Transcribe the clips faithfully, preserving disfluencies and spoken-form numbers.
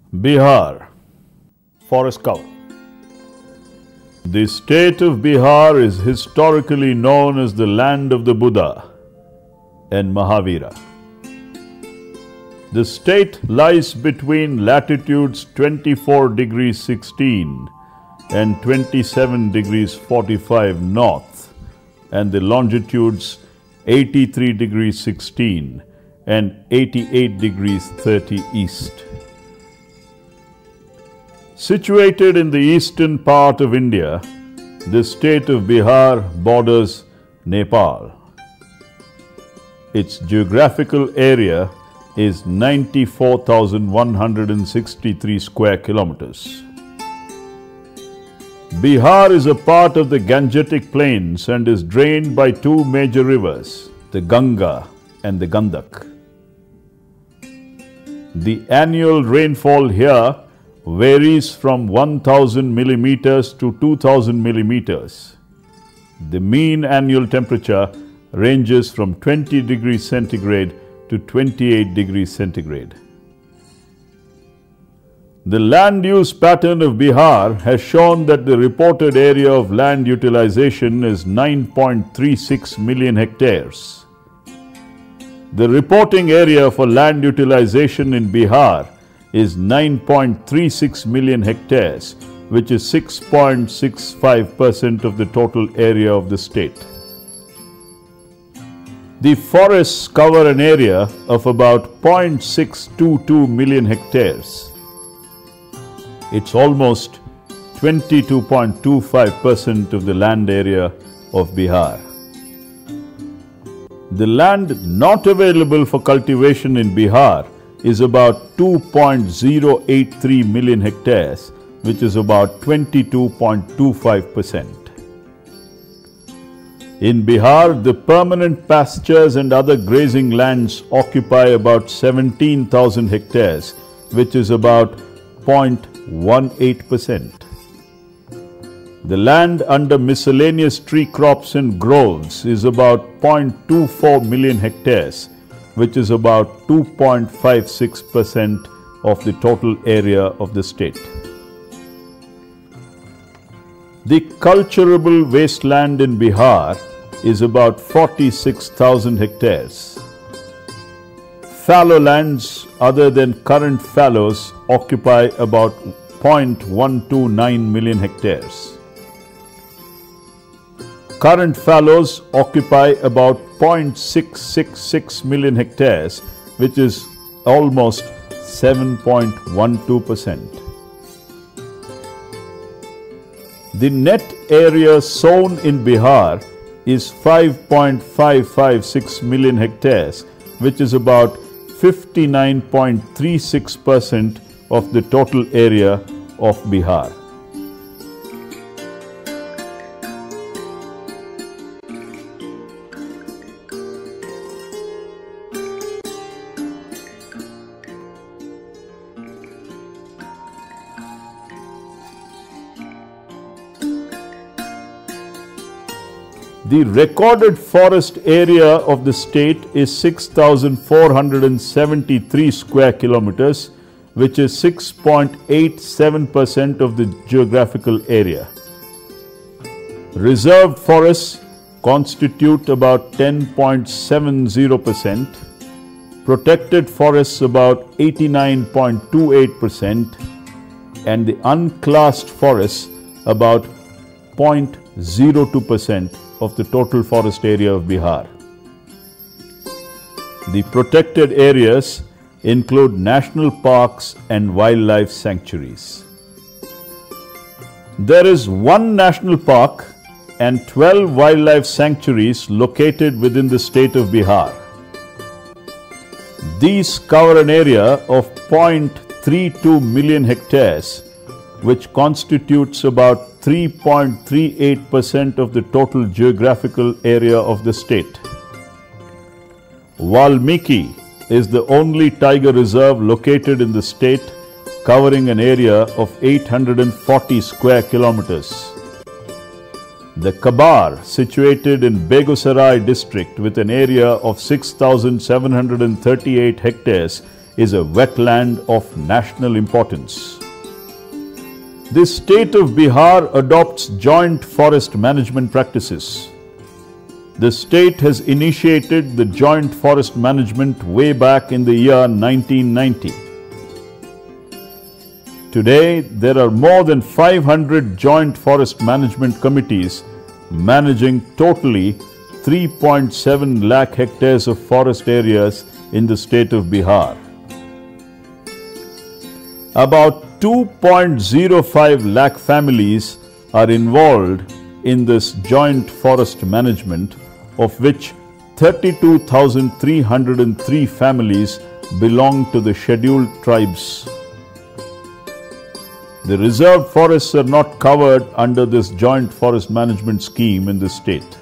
Bihar, forest cover. The state of Bihar is historically known as the land of the Buddha and Mahavira. The state lies between latitudes twenty-four degrees sixteen and twenty-seven degrees forty-five north and the longitudes eighty-three degrees sixteen and eighty-eight degrees thirty east. Situated in the eastern part of India, the state of Bihar borders Nepal. Its geographical area is ninety-four thousand one hundred sixty-three square kilometers. Bihar is a part of the Gangetic Plains and is drained by two major rivers, the Ganga and the Gandak. The annual rainfall here varies from one thousand millimeters to two thousand millimeters. The mean annual temperature ranges from twenty degrees centigrade to twenty-eight degrees centigrade. The land use pattern of Bihar has shown that the reported area of land utilization is nine point three six million hectares. The reporting area for land utilization in Bihar is nine point three six million hectares, which is six point six five percent of the total area of the state. The forests cover an area of about zero point six two two million hectares. It's almost twenty-two point two five percent of the land area of Bihar. The land not available for cultivation in Bihar is about two point zero eight three million hectares, which is about twenty-two point two five percent. In Bihar, the permanent pastures and other grazing lands occupy about seventeen thousand hectares, which is about zero point one eight percent. The land under miscellaneous tree crops and groves is about zero point two four million hectares, which is about two point five six percent of the total area of the state. The cultivable wasteland in Bihar is about forty-six thousand hectares. Fallow lands other than current fallows occupy about zero point one two nine million hectares. Current fallows occupy about zero point six six six million hectares, which is almost seven point one two percent. The net area sown in Bihar is five point five five six million hectares, which is about fifty-nine point three six percent of the total area of Bihar. The recorded forest area of the state is six thousand four hundred seventy-three square kilometers, which is six point eight seven percent of the geographical area. Reserved forests constitute about ten point seven zero percent, protected forests about eighty-nine point two eight percent, and the unclassed forests about zero point zero two percent of the total forest area of Bihar. The protected areas include national parks and wildlife sanctuaries. There is one national park and twelve wildlife sanctuaries located within the state of Bihar. These cover an area of zero point three two million hectares, which constitutes about three point three eight percent of the total geographical area of the state. Valmiki is the only tiger reserve located in the state, covering an area of eight hundred forty square kilometers. The Kabar, situated in Begusarai district with an area of six thousand seven hundred thirty-eight hectares, is a wetland of national importance. The state of Bihar adopts joint forest management practices. The state has initiated the joint forest management way back in the year nineteen ninety. Today, there are more than five hundred joint forest management committees managing totally three point seven lakh hectares of forest areas in the state of Bihar. About two point zero five lakh families are involved in this joint forest management, of which thirty-two thousand three hundred three families belong to the scheduled tribes. The reserved forests are not covered under this joint forest management scheme in the state.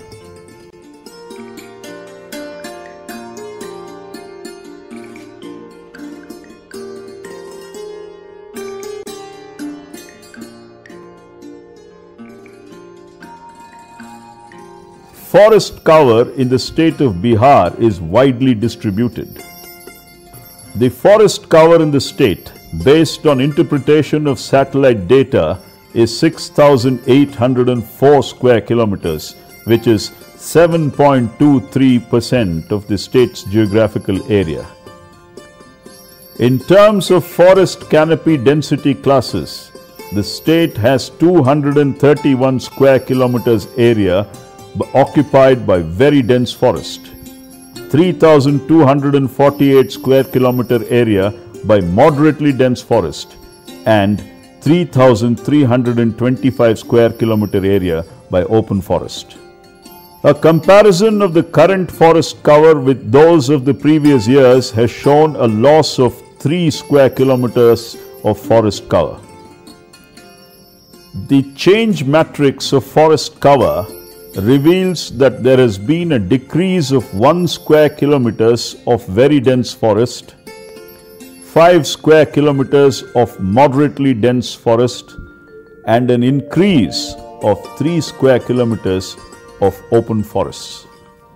Forest cover in the state of Bihar is widely distributed. The forest cover in the state, based on interpretation of satellite data, is six thousand eight hundred four square kilometers, which is seven point two three percent of the state's geographical area. In terms of forest canopy density classes, the state has two hundred thirty-one square kilometers area occupied by very dense forest, three thousand two hundred forty-eight square kilometer area by moderately dense forest, and three thousand three hundred twenty-five square kilometer area by open forest. A comparison of the current forest cover with those of the previous years has shown a loss of three square kilometers of forest cover. The change matrix of forest cover reveals that there has been a decrease of one square kilometers of very dense forest, five square kilometers of moderately dense forest, and an increase of three square kilometers of open forests.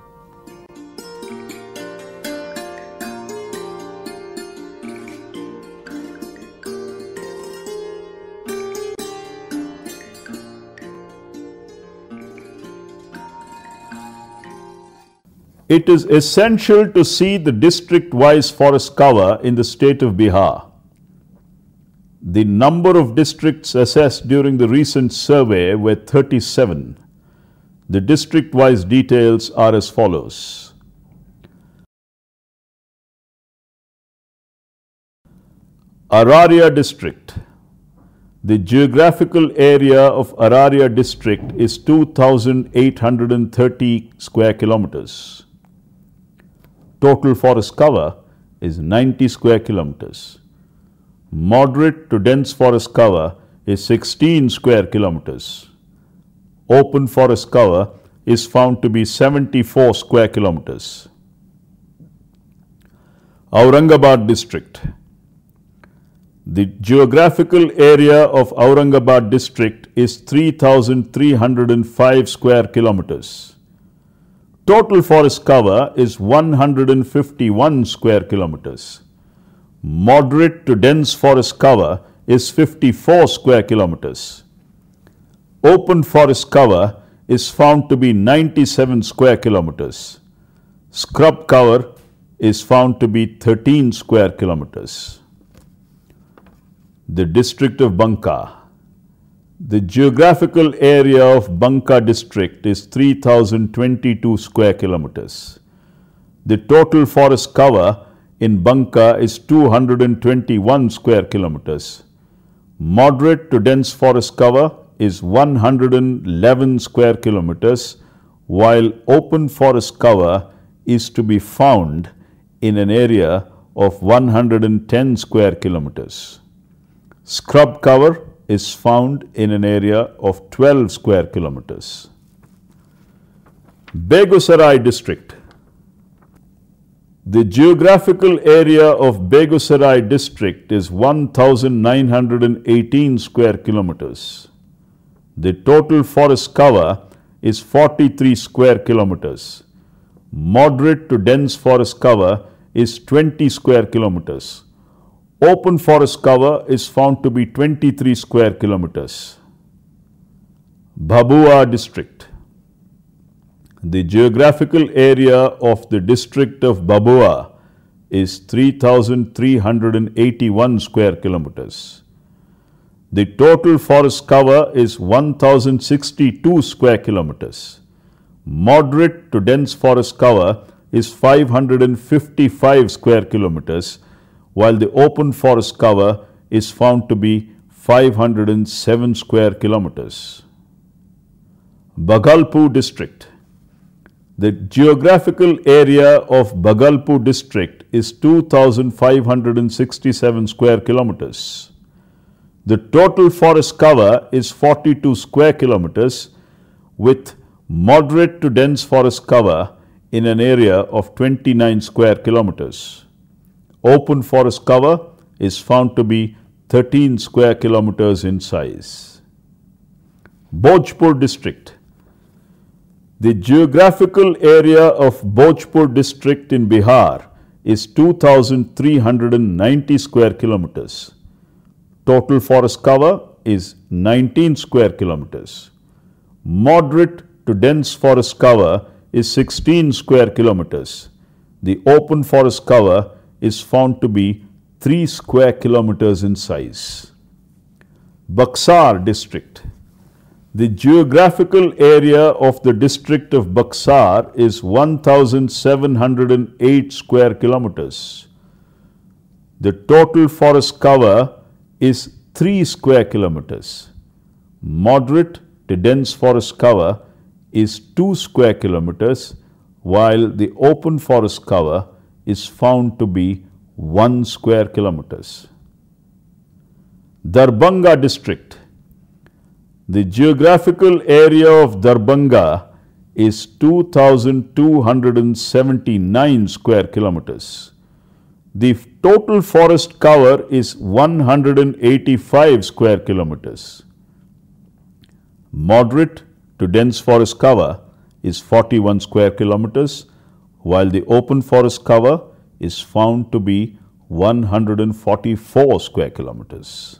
It is essential to see the district-wise forest cover in the state of Bihar. The number of districts assessed during the recent survey were thirty-seven. The district-wise details are as follows. Araria district. The geographical area of Araria district is two thousand eight hundred thirty square kilometers. Total forest cover is ninety square kilometers. Moderate to dense forest cover is sixteen square kilometers. Open forest cover is found to be seventy-four square kilometers. Aurangabad district. The geographical area of Aurangabad district is three thousand three hundred five square kilometers. Total forest cover is one hundred fifty-one square kilometers. Moderate to dense forest cover is fifty-four square kilometers. Open forest cover is found to be ninety-seven square kilometers. Scrub cover is found to be thirteen square kilometers. The district of Banka. The geographical area of Banka district is three thousand twenty-two square kilometers. The total forest cover in Banka is two hundred twenty-one square kilometers. Moderate to dense forest cover is one hundred eleven square kilometers, while open forest cover is to be found in an area of one hundred ten square kilometers. Scrub cover is found in an area of twelve square kilometers. Begusarai district. The geographical area of Begusarai district is one thousand nine hundred eighteen square kilometers. The total forest cover is forty-three square kilometers. Moderate to dense forest cover is twenty square kilometers, Open forest cover is found to be twenty-three square kilometers. Bhabua district. The geographical area of the district of Bhabua is three thousand three hundred eighty-one square kilometers. The total forest cover is one thousand sixty-two square kilometers. Moderate to dense forest cover is five hundred fifty-five square kilometers, while the open forest cover is found to be five hundred seven square kilometers. Bhagalpur district. The geographical area of Bhagalpur district is two thousand five hundred sixty-seven square kilometers. The total forest cover is forty-two square kilometers with moderate to dense forest cover in an area of twenty-nine square kilometers. Open forest cover is found to be thirteen square kilometers in size. Bhojpur district. The geographical area of Bhojpur district in Bihar is two thousand three hundred ninety square kilometers. Total forest cover is nineteen square kilometers. Moderate to dense forest cover is sixteen square kilometers. The open forest cover is found to be three square kilometers in size. Buxar district. The geographical area of the district of Buxar is one thousand seven hundred eight square kilometers. The total forest cover is three square kilometers. Moderate to dense forest cover is two square kilometers, while the open forest cover is found to be one square kilometers. Darbhanga district. The geographical area of Darbhanga is two thousand two hundred seventy-nine square kilometers. The total forest cover is one hundred eighty-five square kilometers. Moderate to dense forest cover is forty-one square kilometers, while the open forest cover is found to be one hundred forty-four square kilometers.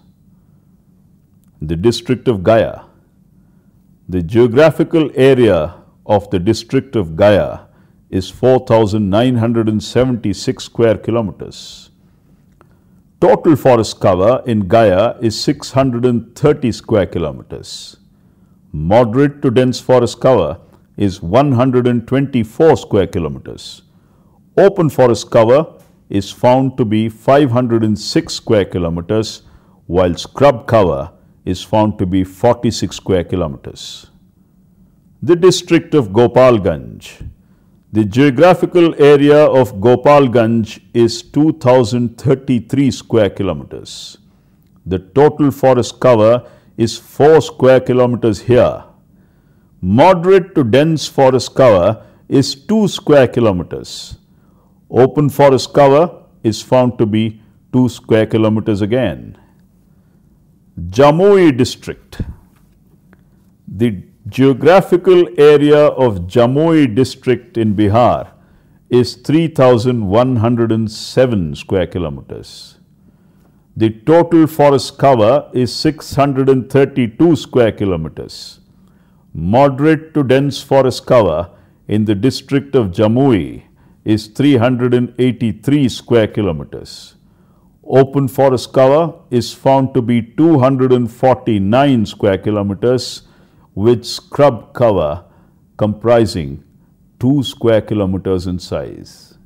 The district of Gaya. The geographical area of the district of Gaya is four thousand nine hundred seventy-six square kilometers. Total forest cover in Gaya is six hundred thirty square kilometers. Moderate to dense forest cover is one hundred twenty-four square kilometers. Open forest cover is found to be five hundred six square kilometers, while scrub cover is found to be forty-six square kilometers. The district of Gopalganj. The geographical area of Gopalganj is two thousand thirty-three square kilometers. The total forest cover is four square kilometers here. Moderate to dense forest cover is two square kilometers. Open forest cover is found to be two square kilometers again. Jamui district. The geographical area of Jamui district in Bihar is three thousand one hundred seven square kilometers. The total forest cover is six hundred thirty-two square kilometers. Moderate to dense forest cover in the district of Jamui is three hundred eighty-three square kilometers. Open forest cover is found to be two hundred forty-nine square kilometers, with scrub cover comprising two square kilometers in size.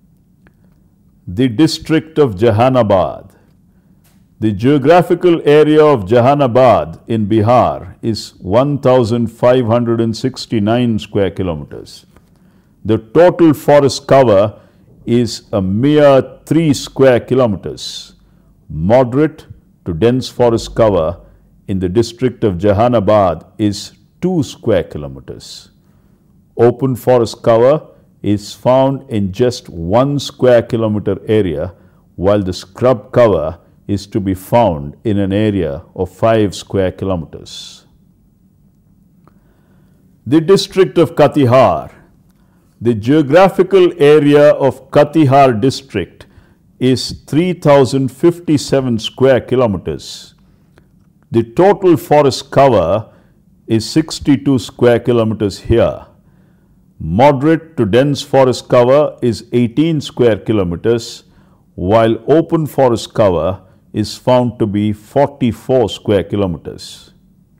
The district of Jahanabad. The geographical area of Jahanabad in Bihar is one thousand five hundred sixty-nine square kilometers. The total forest cover is a mere three square kilometers. Moderate to dense forest cover in the district of Jahanabad is two square kilometers. Open forest cover is found in just one square kilometer area, while the scrub cover is to be found in an area of five square kilometers. The district of Katihar. The geographical area of Katihar district is three thousand fifty-seven square kilometers. The total forest cover is sixty-two square kilometers here. Moderate to dense forest cover is eighteen square kilometers, while open forest cover is found to be forty-four square kilometers.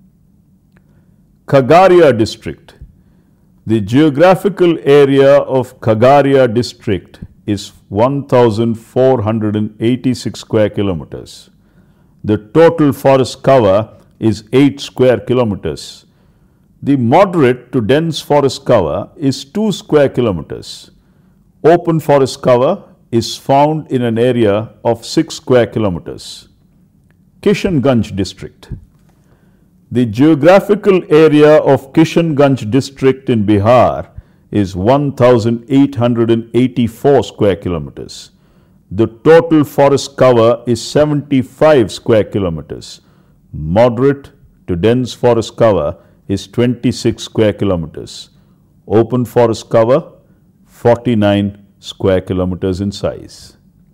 Khagaria district. The geographical area of Khagaria district is one thousand four hundred eighty-six square kilometers. The total forest cover is eight square kilometers. The moderate to dense forest cover is two square kilometers. Open forest cover is found in an area of six square kilometers. Kishanganj district. The geographical area of Kishanganj district in Bihar is one thousand eight hundred eighty-four square kilometers. The total forest cover is seventy-five square kilometers. Moderate to dense forest cover is twenty-six square kilometers. Open forest cover forty-nine square kilometers in size.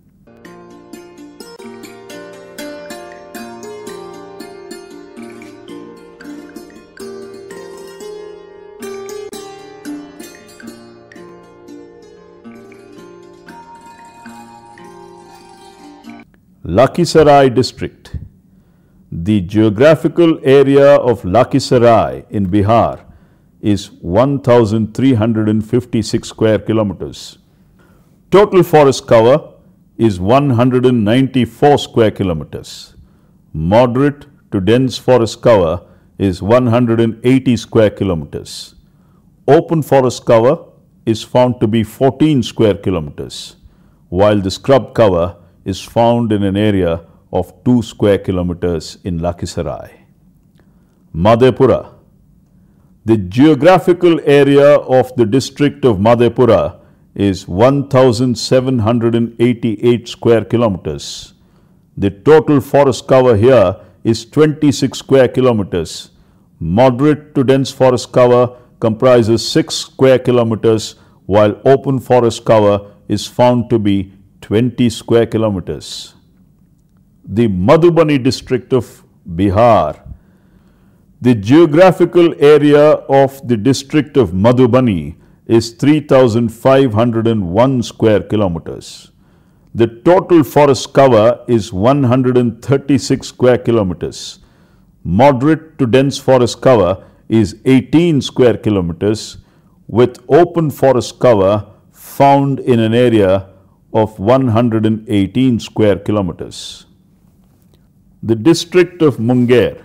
Lakhisarai district. The geographical area of Lakhisarai in Bihar is one thousand three hundred fifty-six square kilometers. Total forest cover is one hundred ninety-four square kilometers. Moderate to dense forest cover is one hundred eighty square kilometers. Open forest cover is found to be fourteen square kilometers, while the scrub cover is found in an area of two square kilometers in Lakhisarai. Madhepura. The geographical area of the district of Madhepura is one thousand seven hundred eighty-eight square kilometers. The total forest cover here is twenty-six square kilometers. Moderate to dense forest cover comprises six square kilometers, while open forest cover is found to be twenty square kilometers. The Madhubani district of Bihar. The geographical area of the district of Madhubani is three thousand five hundred one square kilometers. The total forest cover is one hundred thirty-six square kilometers. Moderate to dense forest cover is eighteen square kilometers, with open forest cover found in an area of one hundred eighteen square kilometers. The district of Munger.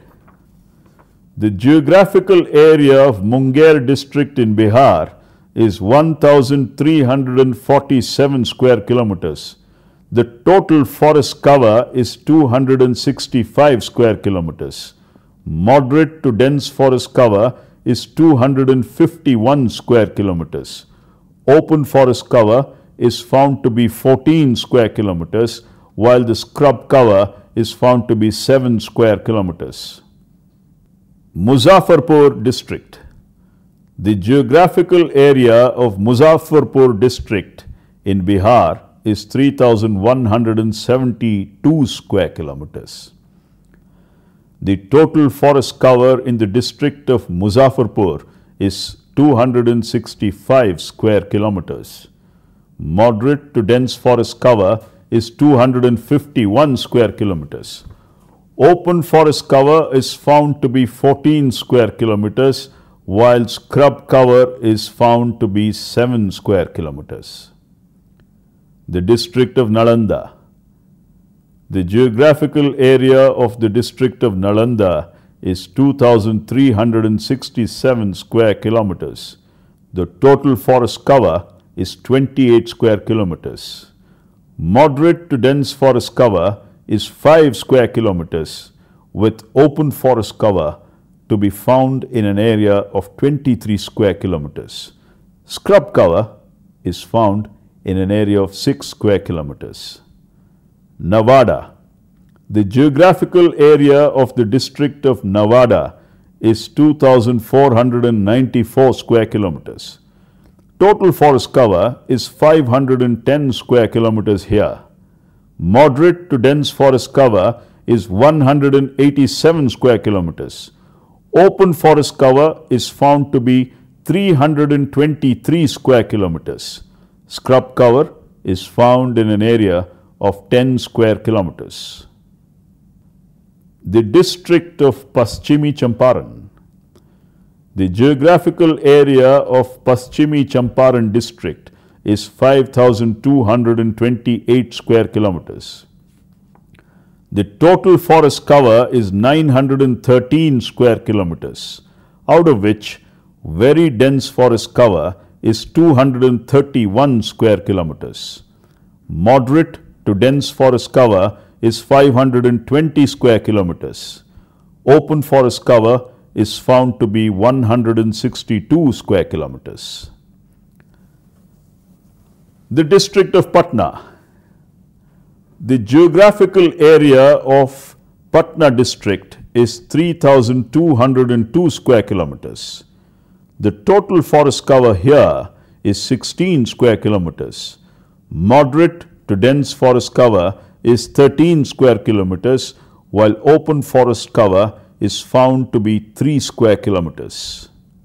The geographical area of Munger district in Bihar is one thousand three hundred forty-seven square kilometers. The total forest cover is two hundred sixty-five square kilometers. Moderate to dense forest cover is two hundred fifty-one square kilometers. Open forest cover is found to be fourteen square kilometers, while the scrub cover is found to be seven square kilometers. Muzaffarpur district. The geographical area of Muzaffarpur district in Bihar is three thousand one hundred seventy-two square kilometers. The total forest cover in the district of Muzaffarpur is two hundred sixty-five square kilometers. Moderate to dense forest cover is two hundred fifty-one square kilometers. Open forest cover is found to be fourteen square kilometers, while scrub cover is found to be seven square kilometers. The district of Nalanda. The geographical area of the district of Nalanda is two thousand three hundred sixty-seven square kilometers. The total forest cover is twenty-eight square kilometers. Moderate to dense forest cover is five square kilometers, with open forest cover to be found in an area of twenty-three square kilometers. Scrub cover is found in an area of six square kilometers. Nevada. The geographical area of the district of Nevada is two thousand four hundred ninety-four square kilometers. Total forest cover is five hundred ten square kilometers here. Moderate to dense forest cover is one hundred eighty-seven square kilometers. Open forest cover is found to be three hundred twenty-three square kilometers. Scrub cover is found in an area of ten square kilometers. The district of Paschimi Champaran. The geographical area of Paschimi Champaran district is five thousand two hundred twenty-eight square kilometers. The total forest cover is nine hundred thirteen square kilometers, out of which very dense forest cover is two hundred thirty-one square kilometers. Moderate to dense forest cover is five hundred twenty square kilometers. Open forest cover is found to be one hundred sixty-two square kilometers. The district of Patna. The geographical area of Patna district is three thousand two hundred two square kilometers. The total forest cover here is sixteen square kilometers. Moderate to dense forest cover is thirteen square kilometers, while open forest cover is found to be three square kilometers.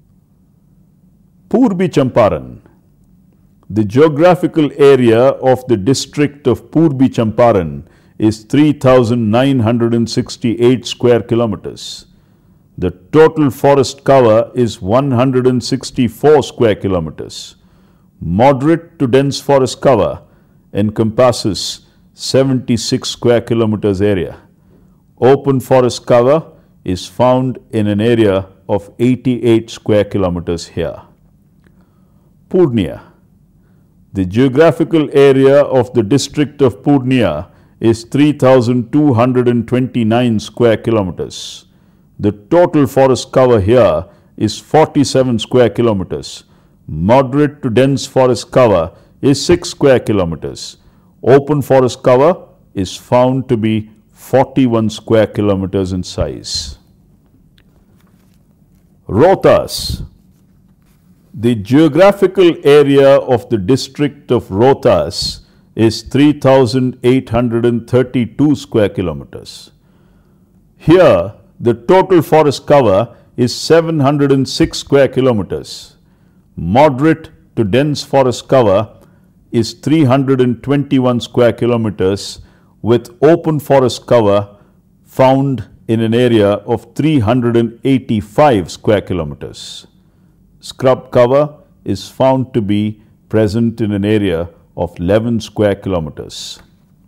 Purbi Champaran. The geographical area of the district of Purbi Champaran is three thousand nine hundred sixty-eight square kilometers. The total forest cover is one hundred sixty-four square kilometers. Moderate to dense forest cover encompasses seventy-six square kilometers area. Open forest cover is found in an area of eighty-eight square kilometers here. Purnia. The geographical area of the district of Purnia is three thousand two hundred twenty-nine square kilometers. The total forest cover here is forty-seven square kilometers. Moderate to dense forest cover is six square kilometers. Open forest cover is found to be forty-one square kilometers in size. Rohtas. The geographical area of the district of Rohtas is three thousand eight hundred thirty-two square kilometers. Here, the total forest cover is seven hundred six square kilometers. Moderate to dense forest cover is three hundred twenty-one square kilometers, with open forest cover found in an area of three hundred eighty-five square kilometers. Scrub cover is found to be present in an area of eleven square kilometers.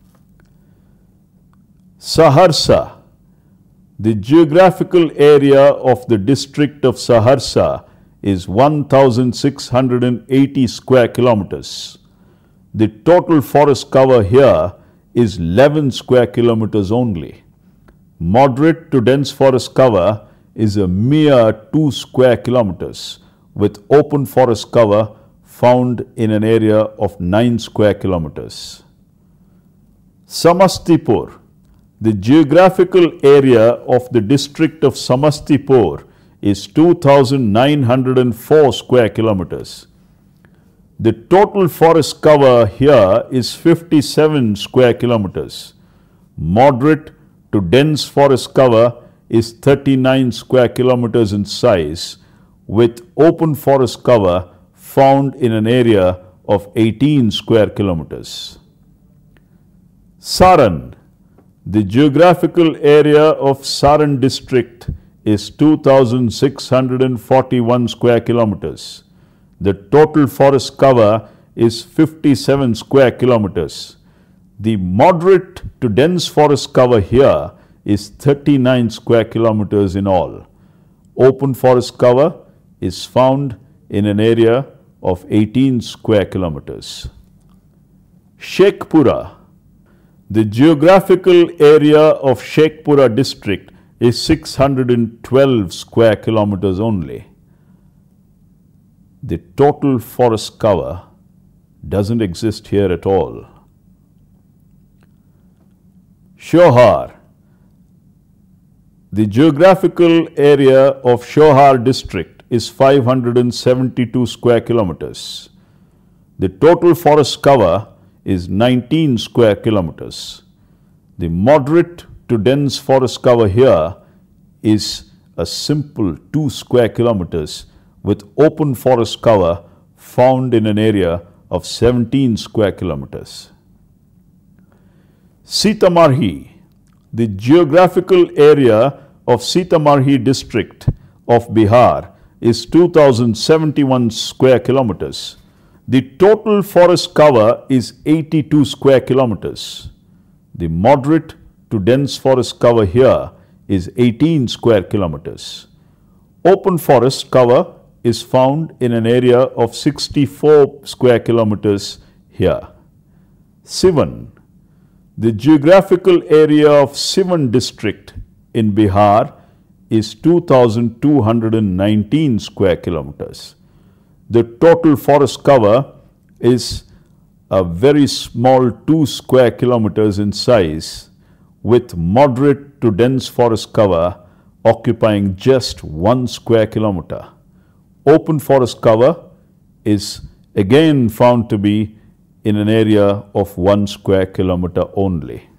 Saharsa. The geographical area of the district of Saharsa is one thousand six hundred eighty square kilometers. The total forest cover here is eleven square kilometers only. Moderate to dense forest cover is a mere two square kilometers, with open forest cover found in an area of nine square kilometers. Samastipur. The geographical area of the district of Samastipur is two thousand nine hundred four square kilometers. The total forest cover here is fifty-seven square kilometers. Moderate to dense forest cover is thirty-nine square kilometers in size, with open forest cover found in an area of eighteen square kilometers. Saran. The geographical area of Saran district is two thousand six hundred forty-one square kilometers. The total forest cover is fifty-seven square kilometers. The moderate to dense forest cover here is thirty-nine square kilometers in all. Open forest cover is found in an area of eighteen square kilometers. Shekhpura. The geographical area of Shekhpura district is six hundred twelve square kilometers only. The total forest cover doesn't exist here at all. Shohar. The geographical area of Shohar district is five hundred seventy-two square kilometers. The total forest cover is nineteen square kilometers. The moderate to dense forest cover here is a simple two square kilometers, with open forest cover found in an area of seventeen square kilometers. Sitamarhi. The geographical area of Sitamarhi district of Bihar is two thousand seventy-one square kilometers. The total forest cover is eighty-two square kilometers. The moderate to dense forest cover here is eighteen square kilometers. Open forest cover is found in an area of sixty-four square kilometers here. Sivan. The geographical area of Sivan district in Bihar is two thousand two hundred nineteen square kilometers. The total forest cover is a very small two square kilometers in size, with moderate to dense forest cover occupying just one square kilometer. Open forest cover is again found to be in an area of one square kilometer only.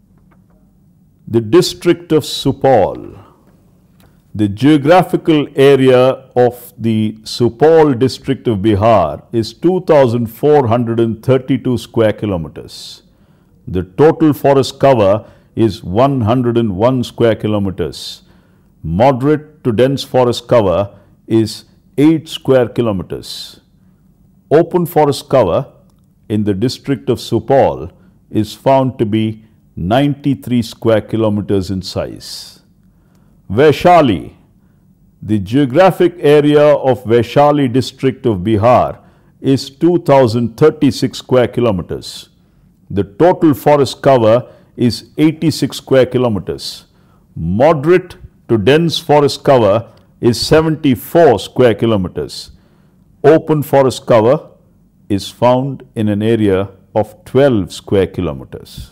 The district of Supaul. The geographical area of the Supaul district of Bihar is two thousand four hundred thirty-two square kilometers. The total forest cover is one hundred one square kilometers. Moderate to dense forest cover is eight square kilometers. Open forest cover in the district of Supaul is found to be ninety-three square kilometers in size. Vaishali. The geographic area of Vaishali district of Bihar is two thousand thirty-six square kilometers. The total forest cover is eighty-six square kilometers. Moderate to dense forest cover is seventy-four square kilometers. Open forest cover is found in an area of twelve square kilometers.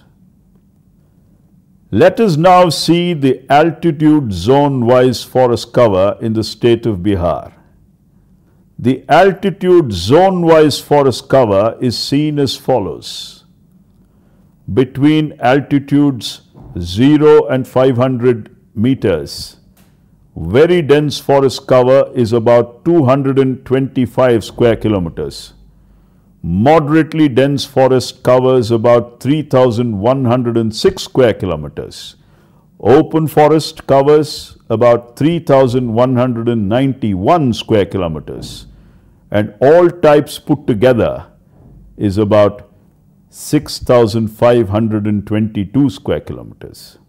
Let us now see the altitude zone-wise forest cover in the state of Bihar. The altitude zone-wise forest cover is seen as follows. Between altitudes zero and five hundred meters, very dense forest cover is about two hundred twenty-five square kilometers. Moderately dense forest covers about three thousand one hundred six square kilometers. Open forest covers about three thousand one hundred ninety-one square kilometers. And all types put together is about six thousand five hundred twenty-two square kilometers.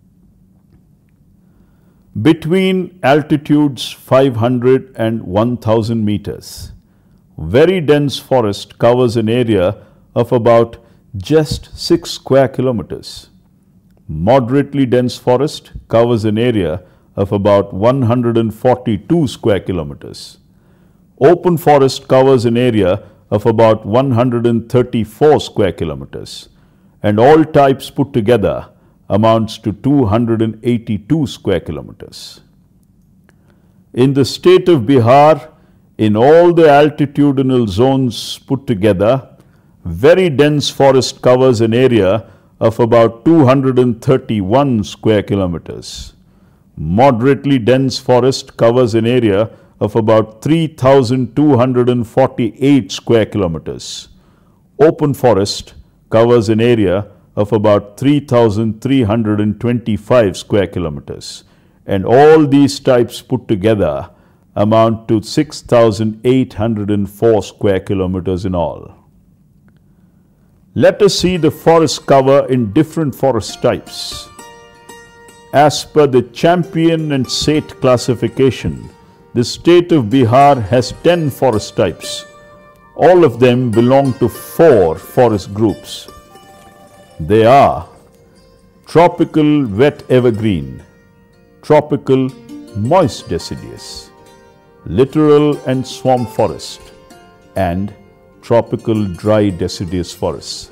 Between altitudes five hundred and one thousand meters, very dense forest covers an area of about just six square kilometers. Moderately dense forest covers an area of about one hundred forty-two square kilometers. Open forest covers an area of about one hundred thirty-four square kilometers, and all types put together amounts to two hundred eighty-two square kilometers. In the state of Bihar, in all the altitudinal zones put together, very dense forest covers an area of about two hundred thirty-one square kilometers. Moderately dense forest covers an area of about three thousand two hundred forty-eight square kilometers. Open forest covers an area of about three thousand three hundred twenty-five square kilometers. And all these types put together amount to six thousand eight hundred four square kilometers in all. Let us see the forest cover in different forest types. As per the Champion and Sate classification, the state of Bihar has ten forest types. All of them belong to four forest groups. They are tropical wet evergreen, tropical moist deciduous, littoral and swamp forest, and tropical dry deciduous forests.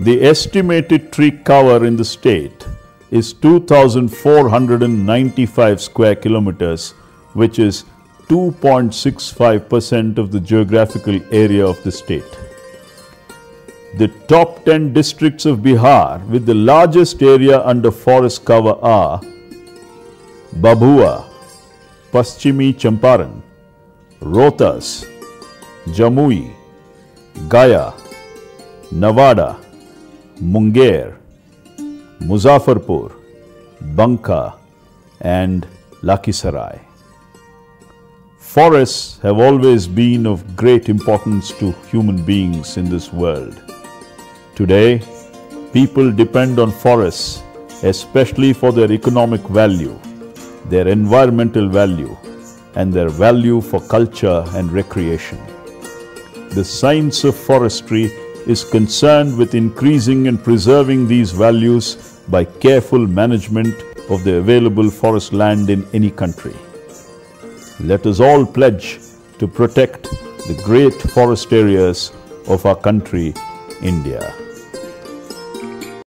The estimated tree cover in the state is two thousand four hundred ninety-five square kilometers, which is two point six five percent of the geographical area of the state. The top ten districts of Bihar with the largest area under forest cover are Babhua, Paschimi Champaran, Rohtas, Jamui, Gaya, Nawada, Munger, Muzaffarpur, Banka and Lakhisarai. Forests have always been of great importance to human beings in this world. Today, people depend on forests especially for their economic value, their environmental value, and their value for culture and recreation. The science of forestry is concerned with increasing and preserving these values by careful management of the available forest land in any country. Let us all pledge to protect the great forest areas of our country, India.